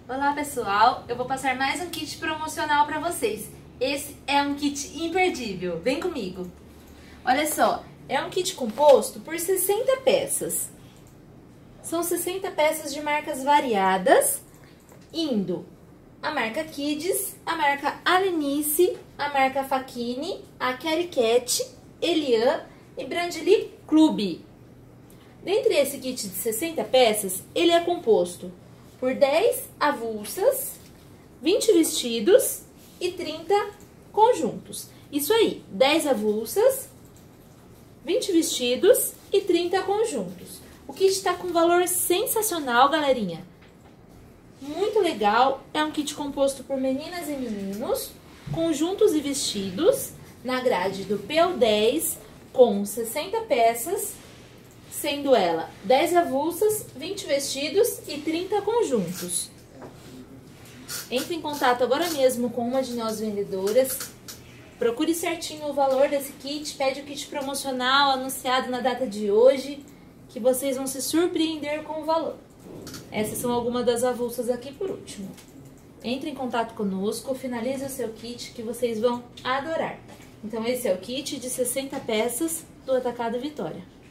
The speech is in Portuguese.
Olá pessoal, eu vou passar mais um kit promocional para vocês. Esse é um kit imperdível, vem comigo. Olha só, é um kit composto por 60 peças. São 60 peças de marcas variadas, indo a marca Kids, a marca Alenice, a marca Facchini, a Kelly Cat, Elian e Brandly Club. Dentre esse kit de 60 peças, ele é composto por 10 avulsas, 20 vestidos e 30 conjuntos. Isso aí, 10 avulsas, 20 vestidos e 30 conjuntos. O kit tá com valor sensacional, galerinha. Muito legal, é um kit composto por meninas e meninos, conjuntos e vestidos, na grade do PU10, com 60 peças, sendo ela 10 avulsas, 20 vestidos e 30 conjuntos. Entre em contato agora mesmo com uma de nós vendedoras, procure certinho o valor desse kit, pede o kit promocional anunciado na data de hoje, que vocês vão se surpreender com o valor. Essas são algumas das avulsas aqui por último. Entre em contato conosco, finalize o seu kit que vocês vão adorar. Então esse é o kit de 60 peças do Atacado Vitória.